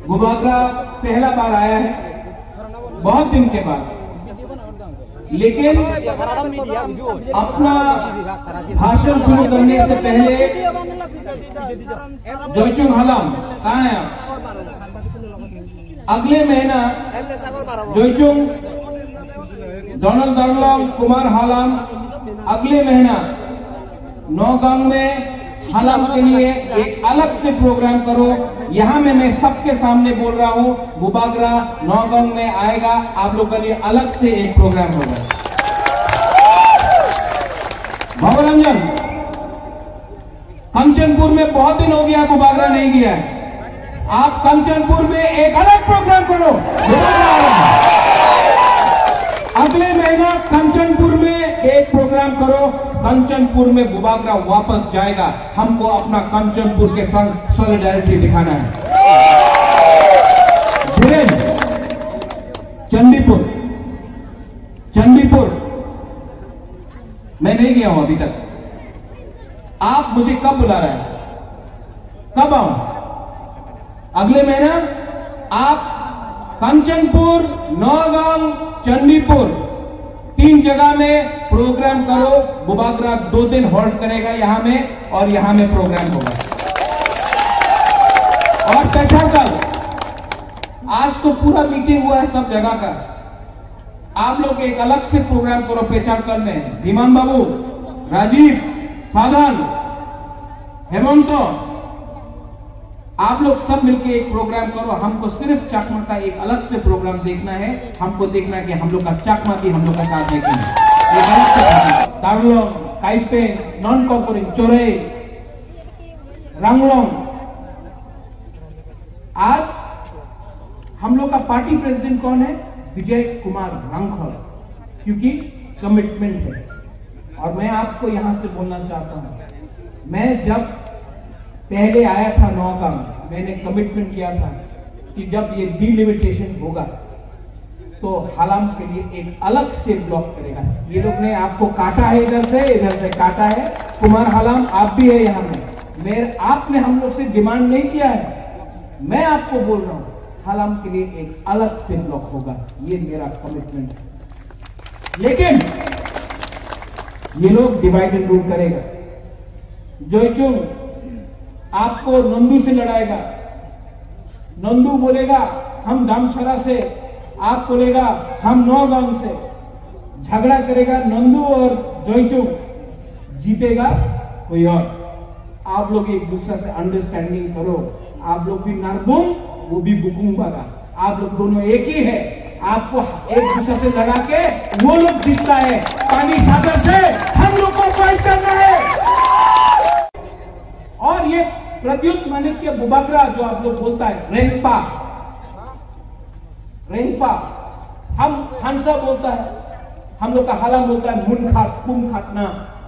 बुबागरा पहला बार आया है बहुत दिन के बाद, लेकिन अपना भाषण शुरू करने से पहले जोइचुंग हालाम कहाँ है आप? अगले महीना जोइचुंग डोनाल्ड दार्लोंग कुमार हालाम अगले महीना नौगांव में हालाम के लिए एक अलग से प्रोग्राम करो। यहाँ में मैं सबके सामने बोल रहा हूँ, बुबागरा नौगांव में आएगा, आप लोग के लिए अलग से एक प्रोग्राम होगा। भवरंजन कंचनपुर में बहुत दिन हो गया, बुबागरा नहीं गया है, आप कंचनपुर में एक अलग प्रोग्राम करो। अगले महीना कंचनपुर में एक प्रोग्राम करो, कंचनपुर में बुबागरा वापस जाएगा, हमको अपना कंचनपुर के संग सॉलिडारिटी दिखाना है। चंडीपुर मैं नहीं गया हूं अभी तक, आप मुझे कब बुला रहे हैं, कब आऊं? अगले महीना आप कंचनपुर, नौगांव, चंडीपुर 3 जगह में प्रोग्राम करो। बुबागरा 2 दिन होल्ड करेगा यहाँ में, और यहाँ में प्रोग्राम होगा। और पेछाड़कल आज तो पूरा मीटिंग हुआ है सब जगह का, आप लोग एक अलग से प्रोग्राम करो पेछाड़कल में। धीमान बाबू, राजीव, साधन, हेमंत, आप लोग सब मिलके एक प्रोग्राम करो। हमको सिर्फ चाकमा का एक अलग से प्रोग्राम देखना है, हमको देखना है कि हम लोग का चाकमा भी हम लोग का साथ है कि नहीं। एक अलग से तारलोंग, काइपेंग, नॉन कॉपोरिंग, चोरे, रंगलोंग। आज हम लोग का पार्टी प्रेसिडेंट कौन है? विजय कुमार रांखल, क्योंकि कमिटमेंट है। और मैं आपको यहां से बोलना चाहता हूं, मैं जब पहले आया था नौगांव, मैंने कमिटमेंट किया था कि जब ये डिलिमिटेशन होगा तो हालाम के लिए एक अलग से ब्लॉक करेगा। ये लोग ने आपको काटा है, इधर से काटा है। कुमार हालाम आप भी है यहाँ में, आपने हम लोग से डिमांड नहीं किया है, मैं आपको बोल रहा हूं हालाम के लिए एक अलग से ब्लॉक होगा, ये मेरा कमिटमेंट है। लेकिन ये लोग डिवाइड एंड रूल करेगा। जोइचुंग आपको नंदू से लड़ाएगा, नंदू बोलेगा हम दामछरा से, आप बोलेगा हम नौगांव से, झगड़ा करेगा नंदू और जोइचुंग, जीतेगा कोई और। आप लोग एक दूसरे से अंडरस्टैंडिंग करो, आप लोग भी नारबुंग, वो भी बुकुंबागा, आप लोग दोनों एक ही है। आपको एक दूसरे से लड़ा के वो लोग जीतता है, पानी सागर से हम लोग को फाइट करना है। और ये प्रत्युत माने के बुबागरा जो आप लोग बोलता है रेंगपा, हम खानसा बोलता है, हम लोग का हालाम बोलता है मुन खातना।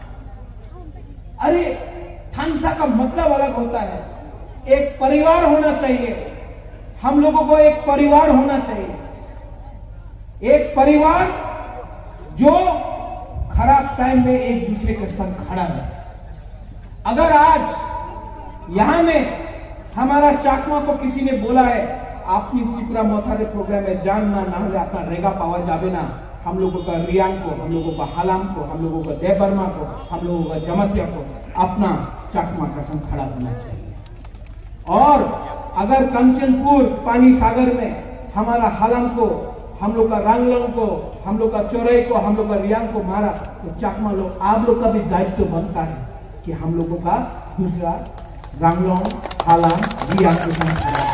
अरे खानसा का मतलब अलग होता है, एक परिवार होना चाहिए, हम लोगों को एक परिवार होना चाहिए, एक परिवार जो खराब टाइम में एक दूसरे के संग खड़ा है। अगर आज यहां में हमारा चाकमा को किसी ने बोला है आपकी त्रिपुरा मोथारे प्रोग्राम में जानना ना हो अपना रेगा पावा जावे ना, हम लोगों का रियांग को, हम लोगों का हालाम को, हम लोगों का देबर्मा को, हम लोगों का जमतिया को अपना चाकमा का संग खड़ा होना चाहिए। और अगर कंचनपुर पानी सागर में हमारा हालाम को, हम लोग का रांगलोंग को, हम लोग का चौरई को, हम लोग का रियांग को मारा, तो चाकमा लोग, आप लोग का भी दायित्व बनता है कि हम लोगों का दूसरा रांगलोंग, हालाम, रियांग के साथ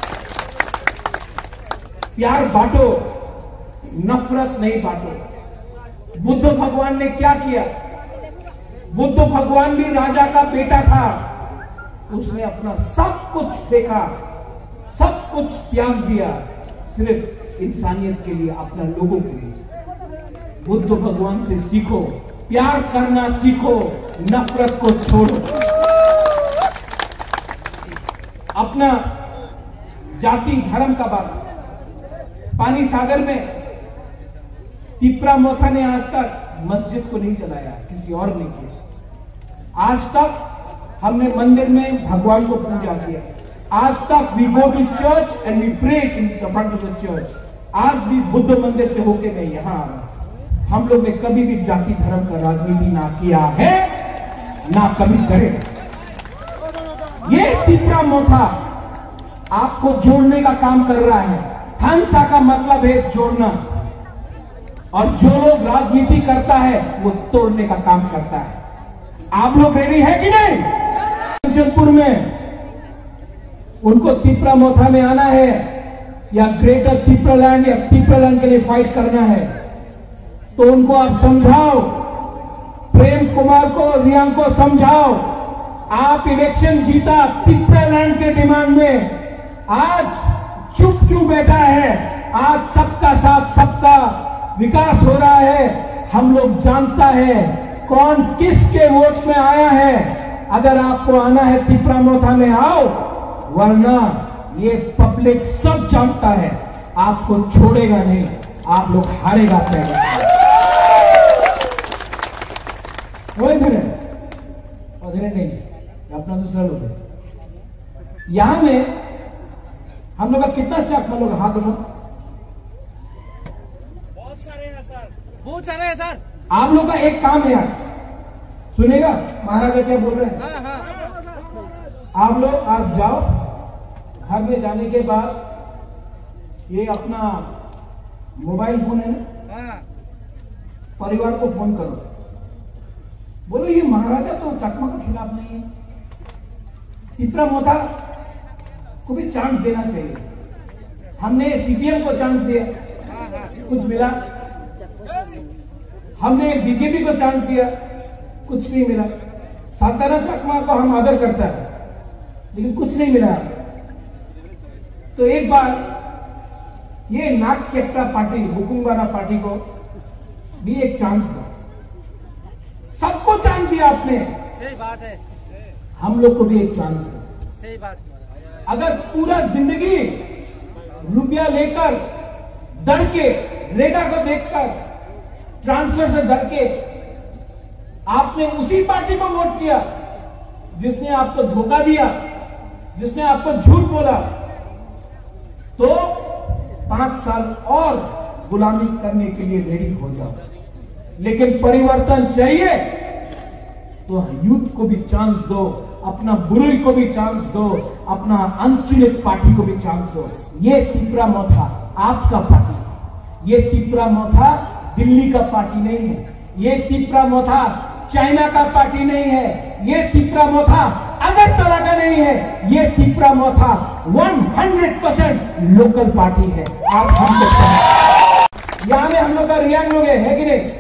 प्यार बांटो, नफरत नहीं बांटो। बुद्ध भगवान ने क्या किया? बुद्ध भगवान भी राजा का बेटा था, उसने अपना सब कुछ देखा, सब कुछ त्याग दिया सिर्फ इंसानियत के लिए, अपना लोगों के लिए। बुद्ध भगवान से सीखो, प्यार करना सीखो, नफरत को छोड़ो। अपना जाति धर्म का बात, पानी सागर में तिपरा मोथा ने आज तक मस्जिद को नहीं जलाया, किसी और ने किया। आज तक हमने मंदिर में भगवान को पूजा किया, आज तक we go to church and we pray in the front of the church. आज भी बुद्ध मंदिर से होके मैं यहां आ रहा हूं। हम लोग ने कभी भी जाति धर्म का राजनीति ना किया है, ना कभी करेगा। ये तिप्रा मोथा आपको जोड़ने का काम कर रहा है। थांसा का मतलब है जोड़ना, और जो लोग राजनीति करता है वो तोड़ने का काम करता है। आप लोग रेडी है कि नहीं? जौनपुर में उनको तिप्रा मोथा में आना है या ग्रेटर तिप्रालैंड या तिप्रालैंड के लिए फाइट करना है, तो उनको आप समझाओ, प्रेम कुमार को, रियांग को समझाओ। आप इलेक्शन जीता तिप्रालैंड के डिमांड में, आज चुप क्यों बैठा है? आज सबका साथ सबका विकास हो रहा है। हम लोग जानता है कौन किसके वोट में आया है। अगर आपको आना है तिप्रा मोथा में आओ, वरना ये पब्लिक सब जानता है आपको छोड़ेगा नहीं, आप लोग हारेगा पहले। और नहीं, अपना दूसरा लोग है यहां में। हम लोग का कितना चाक लोग हाथ उठो। बहुत सारे हैं सर, बहुत सारे हैं सर। आप लोग का एक काम है आज, सुनेगा महाराजा क्या बोल रहे हैं? हाँ। आप लोग आज जाओ, घर में जाने के बाद ये अपना मोबाइल फोन है ना, परिवार को फोन करो, बोलो ये महाराजा तो चकमा के खिलाफ नहीं है, तिप्रा मोथा को भी चांस देना चाहिए। हमने सीपीएम को चांस दिया, कुछ मिला। हमने बीजेपी को चांस दिया, कुछ नहीं मिला। सातारा चकमा को हम आदर करता है, लेकिन कुछ नहीं मिला। तो एक बार ये नाक चेप्टा पार्टी, हुकुमबारा पार्टी को भी एक चांस दो। सबको चांस दिया आपने, सही बात है। हम लोग को भी एक चांस दो। सही बात। अगर पूरा जिंदगी रुपया लेकर, डर के, रेगा को देखकर, ट्रांसफर से डर के आपने उसी पार्टी को वोट किया जिसने आपको धोखा दिया, जिसने आपको झूठ बोला, तो 5 साल और गुलामी करने के लिए रेडी हो जाओ। लेकिन परिवर्तन चाहिए तो यूथ को भी चांस दो, अपना बुरुई को भी चांस दो, अपना अनचुनित पार्टी को भी चांस दो। ये तिप्रा मोथा आपका पार्टी, ये तिप्रा मोथा दिल्ली का पार्टी नहीं है, ये तिप्रा मोथा चाइना का पार्टी नहीं है, ये तिप्रा मोथा अगरतला का नहीं है, ये तिप्रा मोथा 100% लोकल पार्टी है। आप हम लोग यहां में हम लोग का रियांग लोग है कि नहीं?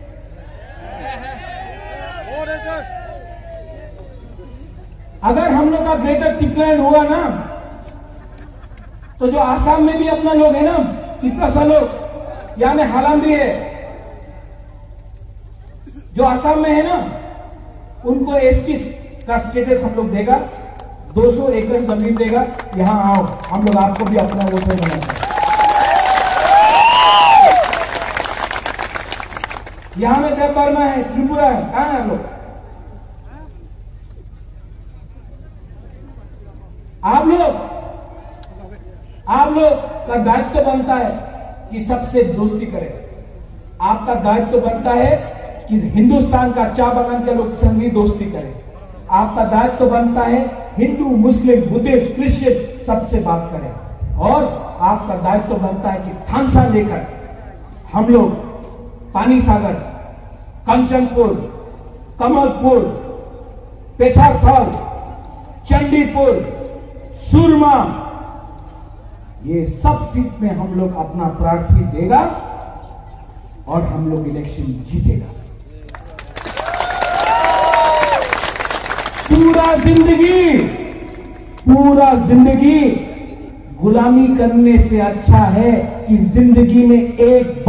अगर हम लोग का ग्रेटर तिप्रालैंड हुआ ना, तो जो आसाम में भी अपना लोग है ना, तिप्रा सा लोग, यहां में हालाम भी है, जो आसाम में है ना, उनको एसटी का स्टेटस हम लोग देगा, 200 एकड़ जमीन देगा। यहां आओ, हम लोग आपको भी अपना वोटर बनाएंगे। यहां में देव वर्मा है, त्रिपुरा है, कहां है हम लोग? आप लोग का दायित्व बनता है कि सबसे दोस्ती करें। आपका दायित्व बनता है कि हिंदुस्तान का चा बगान के लोग संगी दोस्ती करें। आपका दायित्व बनता है हिंदू, मुस्लिम, बुद्धिस्ट, क्रिश्चियन सबसे बात करें। और आपका दायित्व बनता है कि थांसा लेकर हम लोग पानी सागर, कंचनपुर, कमलपुर, पेछारथल, चंडीपुर, सुरमा, ये सब सीट में हम लोग अपना प्रार्थी देगा और हम लोग इलेक्शन जीतेगा। पूरा जिंदगी गुलामी करने से अच्छा है कि जिंदगी में एक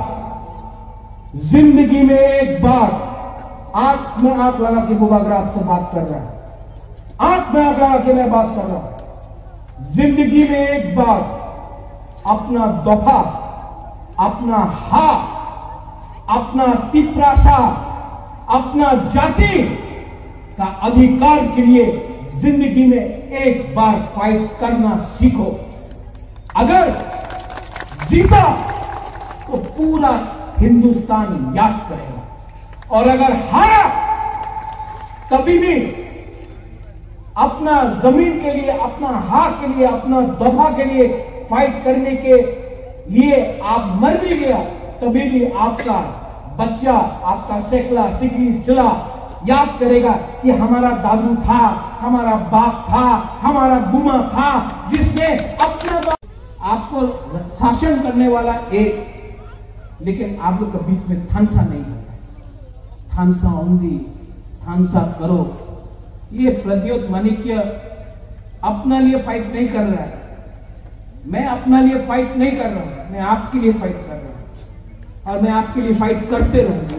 बार आंख में आंख लगा के मुबागरा आपसे बात कर रहा है, आंख में आंख लगा के मैं बात कर रहा हूं। जिंदगी में एक बार अपना दफा, अपना हा, अपना तिप्रासा, अपना जाति का अधिकार के लिए जिंदगी में एक बार फाइट करना सीखो। अगर जीता तो पूरा हिंदुस्तान याद करेगा, और अगर हारा कभी भी अपना जमीन के लिए, अपना हक के लिए, अपना दफा के लिए फाइट करने के लिए आप मर भी गया, तभी भी आपका बच्चा, आपका सेकला सिकली चला याद करेगा कि हमारा दादू था, हमारा बाप था, हमारा बुमा था, जिसने अपना आपको शासन करने वाला एक, लेकिन आप लोग के बीच में थानसा नहीं होता। थानसा औंधी, थानसा करो। ये प्रद्योत माणिक्य अपना लिए फाइट नहीं कर रहा है, मैं अपना लिए फाइट नहीं कर रहा हूं, मैं आपके लिए फाइट कर रहा हूं, और मैं आपके लिए फाइट करते रहूंगा।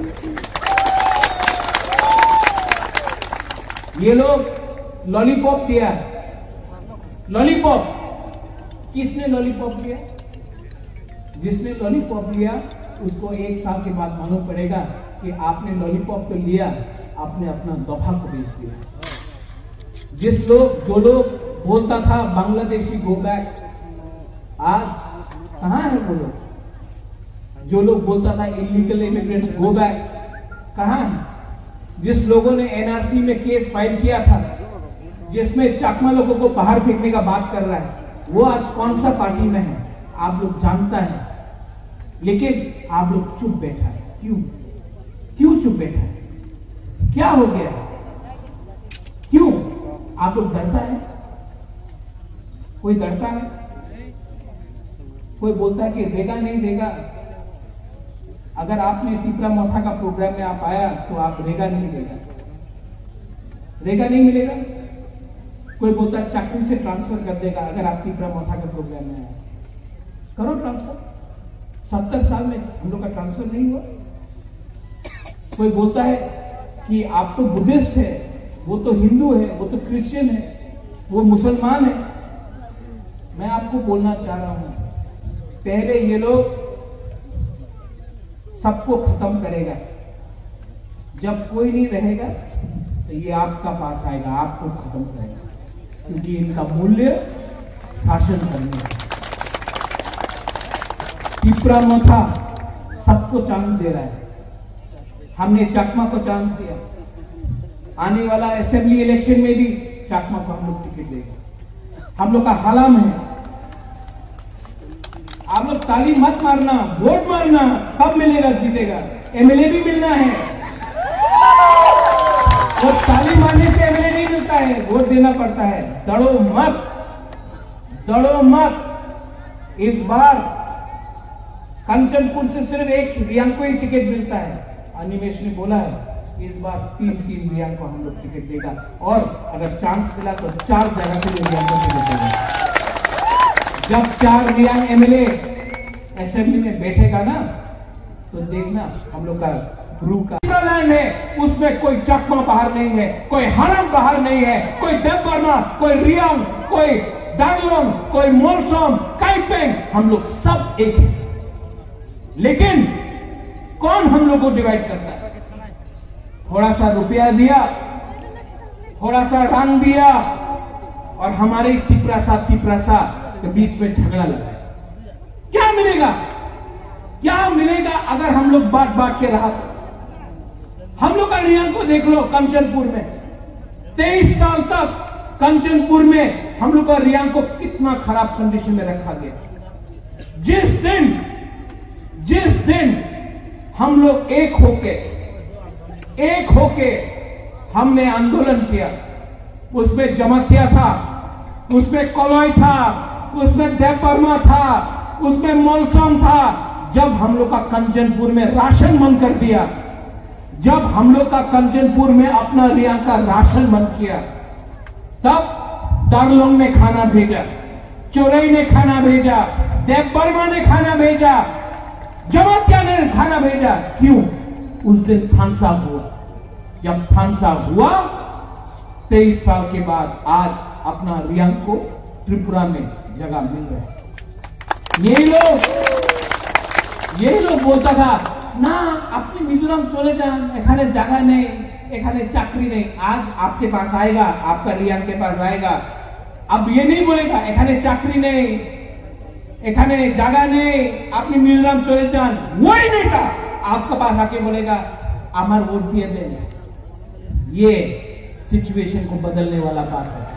ये लोग लॉलीपॉप दिया, लॉलीपॉप किसने लॉलीपॉप लिया? जिसने लॉलीपॉप लिया उसको 1 साल के बाद मालूम पड़ेगा कि आपने लॉलीपॉप तो लिया, आपने अपना दफा को बेच दिया। जो लोग बोलता था बांग्लादेशी गो बैक, आज कहां है वो लोग? जो लोग बोलता था इलीगल इमिग्रेंट गो बैक, कहां है? जिस लोगों ने एनआरसी में केस फाइल किया था, जिसमें चाकमा लोगों को बाहर फेंकने का बात कर रहा है, वो आज कौन सा पार्टी में है आप लोग जानता है, लेकिन आप लोग चुप बैठा है। क्यों चुप बैठा है? क्या हो गया? क्यों आप लोग डरता है? कोई डरता है? कोई बोलता है कि देगा नहीं देगा? अगर आपने तीसरा मौथा का प्रोग्राम में आप आया तो आप रेगा नहीं देगा, रेगा नहीं मिलेगा। कोई बोलता है चाकरी से ट्रांसफर कर देगा अगर आप तीसरा मौथा के प्रोग्राम में आए, करो ट्रांसफर। 70 साल में हम लोग का ट्रांसफर नहीं हुआ। कोई बोलता है कि आप तो बुद्धिस्ट है, वो तो हिंदू है, वो तो क्रिश्चियन है, वो मुसलमान है। मैं आपको बोलना चाह रहा हूं, पहले ये लोग सबको खत्म करेगा, जब कोई नहीं रहेगा तो ये आपका पास आएगा, आपको खत्म करेगा, क्योंकि इनका मूल्य शासन करने है। तीसरा मौथा सबको चांस दे रहा है, हमने चाकमा को चांस दिया, आने वाला असेंबली इलेक्शन में भी चाकमा को हम लोग टिकट देंगे। हम लोग का हलाम है, आप लोग ताली मत मारना, वोट मारना, कब मिलेगा जीतेगा। एमएलए भी मिलना है, और ताली मारने से एमएलए नहीं मिलता है, वोट देना पड़ता है। डरो मत, डरो मत। इस बार कंचनपुर से सिर्फ एक रियांग को ही टिकट मिलता है। अनिमेश ने बोला है इस बार 3 रियांग को हम लोग टिकट देगा, और अगर चांस मिला तो 4 जगह से रियांग को टिकट देगा। जब 4 रियांग एमएलए असेंबली में बैठेगा ना, तो देखना हम लोग का गुरु का लैंड है, उसमें कोई चकमा बाहर नहीं है, कोई हरम बाहर नहीं है, कोई देवबर्मा, कोई रियांग, कोई डांगलोंग, कोई मोलसोम, काइपेंग, हम लोग सब एक है। लेकिन कौन हम लोग को डिवाइड करता है? थोड़ा सा रुपया दिया, थोड़ा सा रंग दिया, और हमारे तिपरासा के बीच में झगड़ा लगा। क्या मिलेगा? क्या मिलेगा अगर हम लोग बांट के रहा? हम लोग का रियांग को देख लो, कंचनपुर में 23 साल तक कंचनपुर में हम लोग का रियांग को कितना खराब कंडीशन में रखा गया। जिस दिन हम लोग एक होके हमने आंदोलन किया, उसमें जमातिया था, उसमें कॉलोई था, उसमें देवबर्मा था, उसमें मोलसोम था। जब हम लोग का कंचनपुर में राशन बंद कर दिया, जब हम लोग का कंचनपुर में अपना रियांग का राशन बंद किया, तब दार्लोंग ने खाना भेजा, चोरई ने खाना भेजा, देवबर्मा ने खाना भेजा, जमातिया ने खाना भेजा। क्यों? उस दिन थानसा हुआ। जब थानसा हुआ 23 साल के बाद आज अपना रियांग को त्रिपुरा में जगह मिल रहा है। ये लोग बोलता था ना, अपनी मिजोरम चले जान, एखाने जगह नहीं, एखाने चाकरी नहीं, आज आपके पास आएगा, आपका रियांग के पास आएगा, अब ये नहीं बोलेगा एखाने चाकरी नहीं, एखाने जगह नहीं, आपने मिलराम चले जान, वही नेता आपके पास आके बोलेगा अमर वोट दिए दें। ये सिचुएशन को बदलने वाला बात है।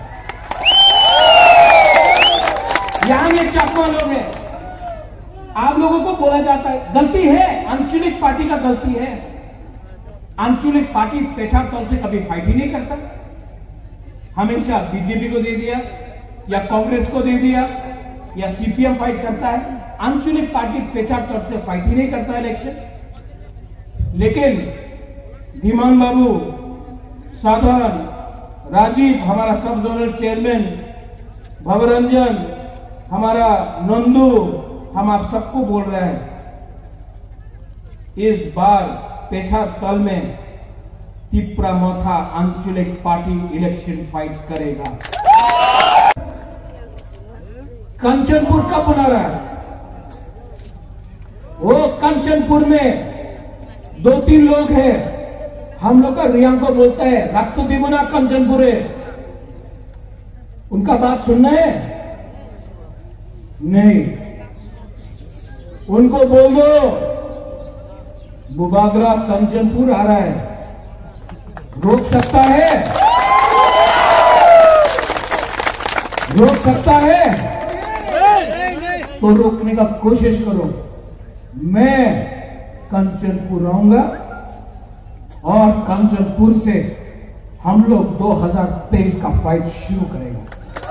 यहां ये चाकमा लोग हैं, आप लोगों को बोला जाता है, गलती है, आंचलिक पार्टी का गलती है। आंचलिक पार्टी पेशाब तौर से कभी फाइट ही नहीं करता, हमेशा बीजेपी को दे दिया या कांग्रेस को दे दिया या सीपीएम फाइट करता है। आंचलिक पार्टी पेशाब तौर से फाइट ही नहीं करता इलेक्शन। लेकिन धीमान बाबू, साधन, राजीव हमारा सब जोनल चेयरमैन, भवरंजन, हमारा नंदू, हम आप सबको बोल रहे हैं, इस बार पेशा तल में तिप्रा मोथा आंचलिक पार्टी इलेक्शन फाइट करेगा। कंचनपुर कब बना रहा है? वो कंचनपुर में 2-3 लोग हैं, हम लोग का रियांग को बोलता है रक्त दिमुना कंचनपुर है, उनका बात सुनना है नहीं, उनको बोल दो बुबागरा कंचनपुर आ रहा है, रोक सकता है? रोक सकता है? तो रोकने का कोशिश करो। मैं कंचनपुर आऊंगा और कंचनपुर से हम लोग 2023 का फाइट शुरू करेंगे।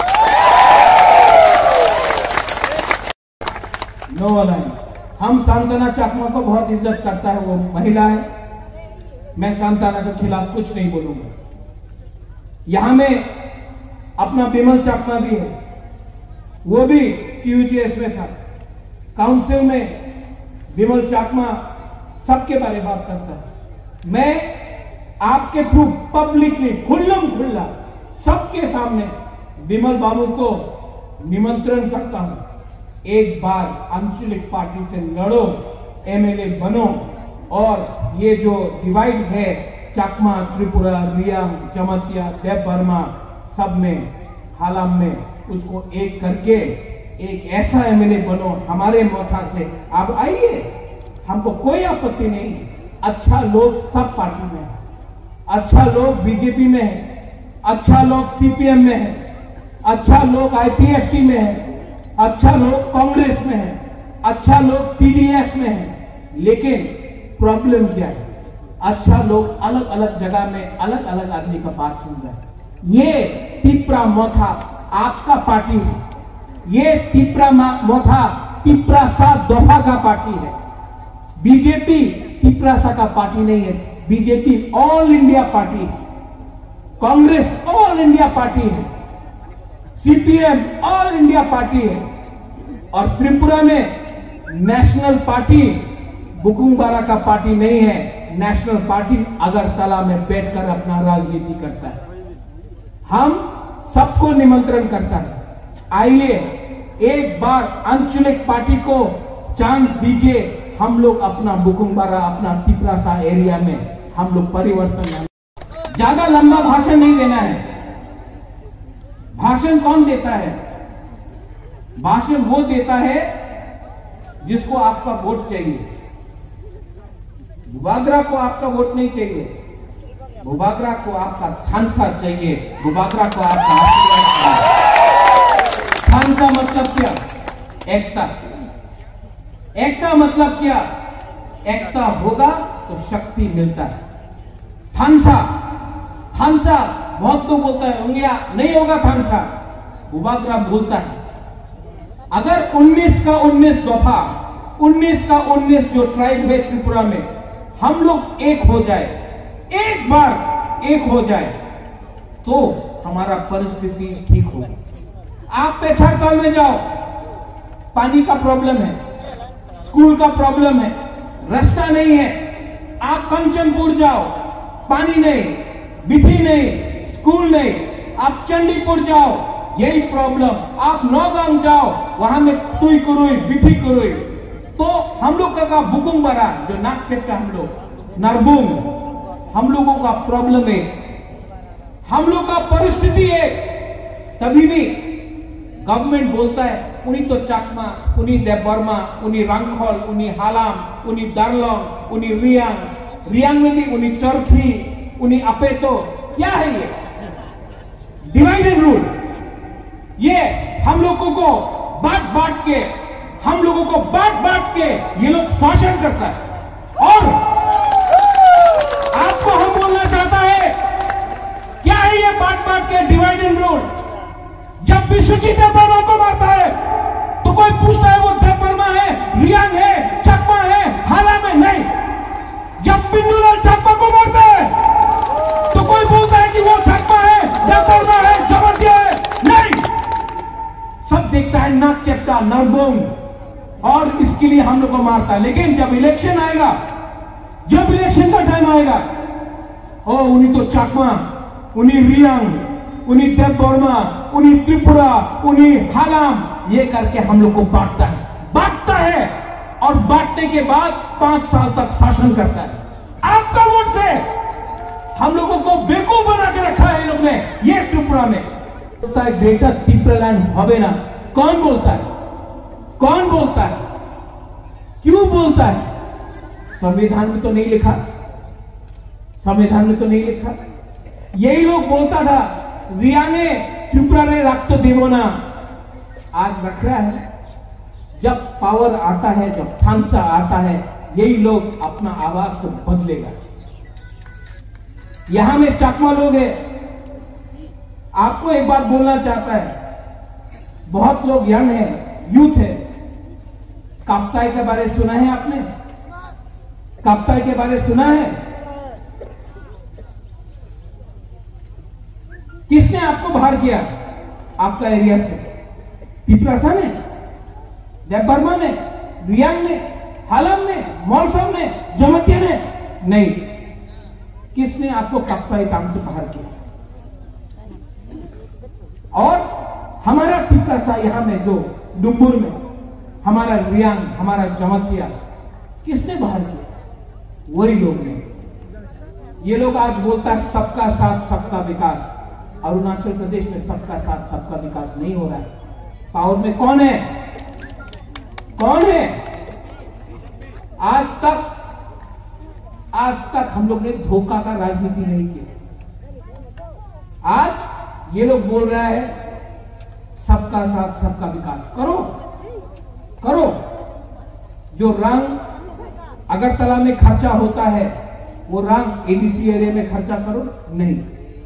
No align. हम सांत्वना चाकमा को बहुत इज्जत करता है, वो महिला है, मैं सांत्वना के खिलाफ कुछ नहीं बोलूंगा। यहां में अपना विमल चाकमा भी है, वो भी क्यूजीएस में था, काउंसिल में विमल चाकमा सबके बारे में बात करता है। मैं आपके थ्रू पब्लिकली खुल्लम खुल्ला सबके सामने विमल बाबू को निमंत्रण करता हूं, एक बार आंचलिक पार्टी से लड़ो, एमएलए बनो और ये जो डिवाइड है चाकमा, त्रिपुरा, रियांग, जमतिया, देव बर्मा सब में, हालाम में, उसको एक करके एक ऐसा एमएलए बनो हमारे मोथा से। आप आइए, हमको कोई आपत्ति नहीं, अच्छा लोग सब पार्टी में है, अच्छा लोग बीजेपी में है, अच्छा लोग सीपीएम में है, अच्छा लोग आईपीएफटी में है, अच्छा लोग कांग्रेस में है, अच्छा लोग टीडीएफ में है। लेकिन प्रॉब्लम क्या है? अच्छा लोग अलग अलग जगह में अलग अलग आदमी का बात सुन रहे हैं। ये तिप्रा मोथा आपका पार्टी है, ये तिप्रा मोथा तिप्रासा दोफा का पार्टी है। बीजेपी तिप्रासा का पार्टी नहीं है, बीजेपी ऑल इंडिया पार्टी है, कांग्रेस ऑल इंडिया पार्टी है, सीपीएम ऑल इंडिया पार्टी है और त्रिपुरा में नेशनल पार्टी बुकुंबारा का पार्टी नहीं है। नेशनल पार्टी अगरतला में बैठकर अपना राजनीति करता है। हम सबको निमंत्रण करता है, आइए एक बार आंचलिक पार्टी को चांस दीजिए, हम लोग अपना बुकुंबारा, अपना तिप्रासा एरिया में हम लोग परिवर्तन लाएंगे। ज्यादा लंबा भाषण नहीं देना है। भाषण कौन देता है? भाषण वो देता है जिसको आपका वोट चाहिए। बुबागरा को आपका वोट नहीं चाहिए, बुबागरा को आपका थानसा चाहिए, बुबागरा को आपका आशीर्वाद चाहिए। थानसा मतलब क्या? एकता। एकता मतलब क्या? एकता होगा तो शक्ति मिलता है। थानसा, थानसा बहुत तो बोलता है, उंगिया नहीं होगा थानसा, बुबागरा बोलता है। अगर 19 का 19 दफा, 19 का 19 जो ट्राइब है त्रिपुरा में, हम लोग एक हो जाए, एक बार एक हो जाए तो हमारा परिस्थिति ठीक होगी। आप पेछाड़ताल में जाओ, पानी का प्रॉब्लम है, स्कूल का प्रॉब्लम है, रास्ता नहीं है। आप कंचनपुर जाओ, पानी नहीं, बिठी नहीं, स्कूल नहीं। आप चंडीपुर जाओ, यही प्रॉब्लम। आप नौगांव जाओ, वहां में तुई कुरुई, बिठी कुरुई। तो हम लोग का बुकुंबारा जो नागखेत का, हम लोग नरबुंग, हम लोगों का प्रॉब्लम है, हम लोग का परिस्थिति है। तभी भी गवर्नमेंट बोलता है उन्हीं तो चाकमा, उन्हीं देवबर्मा, उन्हीं रंगखोल, उन्हीं हालाम, उन्हीं दारलोंग, उन्हीं रियांग में भी उन्हीं चरखी, उन्हीं अपेतो। क्या है ये? Divide and rule. ये हम लोगों को बांट बांट के, हम लोगों को बांट बांट के ये लोग शासन करता है। और आपको हम बोलना चाहता है, क्या है ये बांट बांट के डिवाइड एंड रूल? जब विश्वजीत देवबर्मा को मारता है तो कोई पूछता है वो देवबर्मा है, रियांग है, चकमा है, हालाम है? नहीं। जब पिंडूलाल चकमा को मारता है तो कोई बोलता है कि वो चकमा है, देवबर्मा है, जमतिया है? नहीं। सब देखता है नाक चेप्टा, नरबोंग, और इसके लिए हम लोग को मारता है। लेकिन जब इलेक्शन आएगा, जब इलेक्शन का टाइम आएगा, ओ उन्हीं तो चकमा, उन्हीं रियांग, उन्हीं देवबर्मा, उन्हीं त्रिपुरा, उन्हीं हालाम, ये करके हम लोग को बांटता है और बांटने के बाद 5 साल तक शासन करता है। आपका वोट से हम लोगों को बेवकूफ बना के रखा है इन लोग ने। ये त्रिपुरा में बोलता है ग्रेटर त्रिपुरालैंड होवे ना। कौन बोलता है? कौन बोलता है? क्यों बोलता है? संविधान में तो नहीं लिखा, संविधान में तो नहीं लिखा। यही लोग बोलता था रियांगे त्रिपुरा ने रख तो देवोना, आज रख रहा है। जब पावर आता है, जब थामसा आता है, यही लोग अपना आवाज को बदलेगा। यहां में चकमा लोग है। आपको एक बात बोलना चाहता है, बहुत लोग यंग है, यूथ है। काप्ताई के बारे में सुना है आपने? काप्ताई के बारे में सुना है? किसने आपको बाहर किया आपका एरिया से? पिपरासा ने, देवबर्मा ने, रियांग ने, हालाम ने, मौलसम ने, जमतिया ने? नहीं। किसने आपको काप्ताई काम से बाहर किया? और हमारा पिपरासा यहां में जो डुम्बुर में, हमारा रियांग, हमारा जमतिया, किसने बाहर किया? वही लोग ने। ये लोग आज बोलता है सबका साथ सबका विकास। अरुणाचल प्रदेश में सबका साथ सबका विकास नहीं हो रहा है। पावर में कौन है? कौन है? आज तक हम लोग ने धोखा का राजनीति नहीं किया। आज ये लोग बोल रहा है सबका साथ सबका विकास। करो करो। जो रंग अगरतला में खर्चा होता है वो रंग एडीसी एरिया में खर्चा करो। नहीं।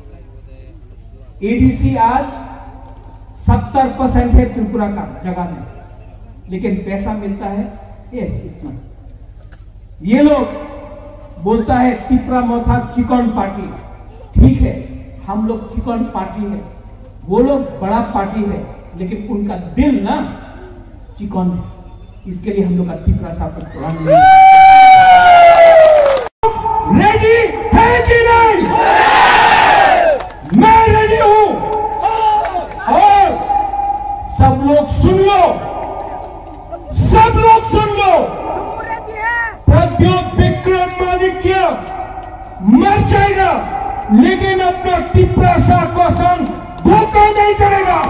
एडीसी आज 70% है त्रिपुरा का जगह में, लेकिन पैसा मिलता है ये इतना। ये लोग बोलता है त्रिपुरा मोथा चिकन पार्टी। ठीक है, हम लोग चिकन पार्टी है, वो लोग बड़ा पार्टी है, लेकिन उनका दिल ना चिकन है। इसके लिए हम लोग का त्रिपुरा साथ रेडी है कि नहीं? मैं रेडी हूं। और सब लोग सुन लो, सब लोग सुन लो। प्रद्योत विक्रमादित्य मर जाएगा, लेकिन अपना त्रिपुरा को संग धोखा नहीं करेगा।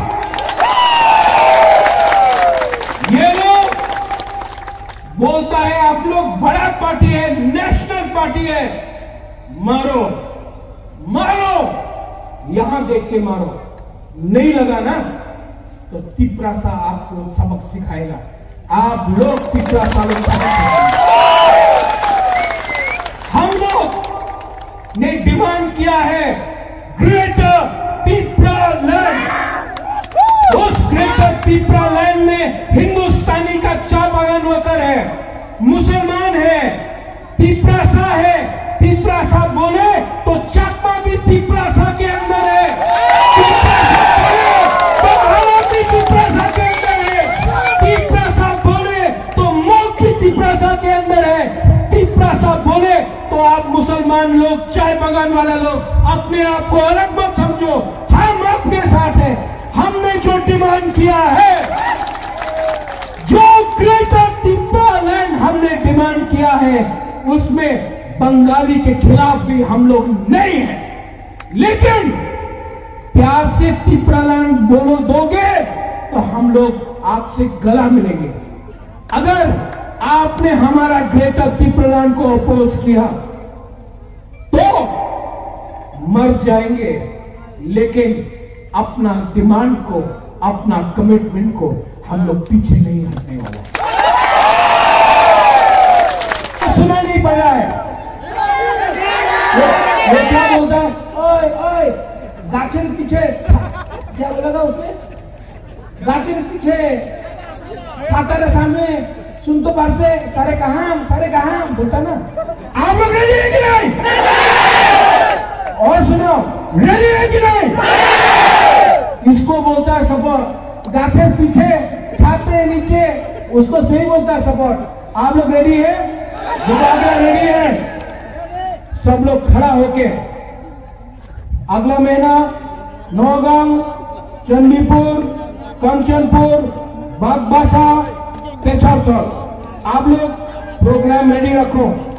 ये लोग बोलता है आप लोग बड़ा पार्टी है, नेशनल पार्टी है। मारो मारो, यहां देख के मारो। नहीं लगा ना तो त्रिपुरा आपको सबक सिखाएगा। आप लोग त्रिपुरा लोग हम लोग ने डिमांड किया है ग्रेटर त्रिपुरा लैंड। उस ग्रेटर त्रिपुरा लैंड में हिंदुस्तानी का चाय बागान वर्कर है, मुसलमान है, त्रिपुरा है। त्रिपुरा बोले तो चकमा भी त्रिपुरा के अंदर है, तो हालाम भी त्रिपुरा के अंदर है, त्रिपुरा बोले तो मोक्ष त्रिपुरा के अंदर है। त्रिपुरा बोले तो आप मुसलमान लोग, चाय बागान वाले लोग अपने आप को अलग मत समझो, हम आपके साथ हैं। हमने जो डिमांड किया है, जो ग्रेटर त्रिपुरा लैंड हमने डिमांड किया है, उसमें बंगाली के खिलाफ भी हम लोग नहीं हैं, लेकिन प्यार से तिपरालैंड बोलो दोगे तो हम लोग आपसे गला मिलेंगे। अगर आपने हमारा ग्रेटर तिपरालैंड को अपोज किया तो मर जाएंगे, लेकिन अपना डिमांड को, अपना कमिटमेंट को हम लोग पीछे नहीं हटने वाले। सुना नहीं पड़ रहा है वो क्या बोलता है, ओए ओए गाछेर पीछे, क्या बोला था उसने, गाछेर पीछे छातारे सामने सुन तो पार से सारे कहां बोलता ना। आप लोग रेडी है कि नहीं? और सुनो, रेडी है कि नहीं? इसको बोलता है सपोर्ट, गाछेर पीछे छाते नीचे, उसको सही बोलता है सपोर्ट। आप लोग रेडी है? जो अगला रेडी है सब लोग खड़ा होके, अगला महीना नौगांव, चंडीपुर, कंचनपुर, बागबासा, पेछावतल, आप लोग प्रोग्राम रेडी रखो।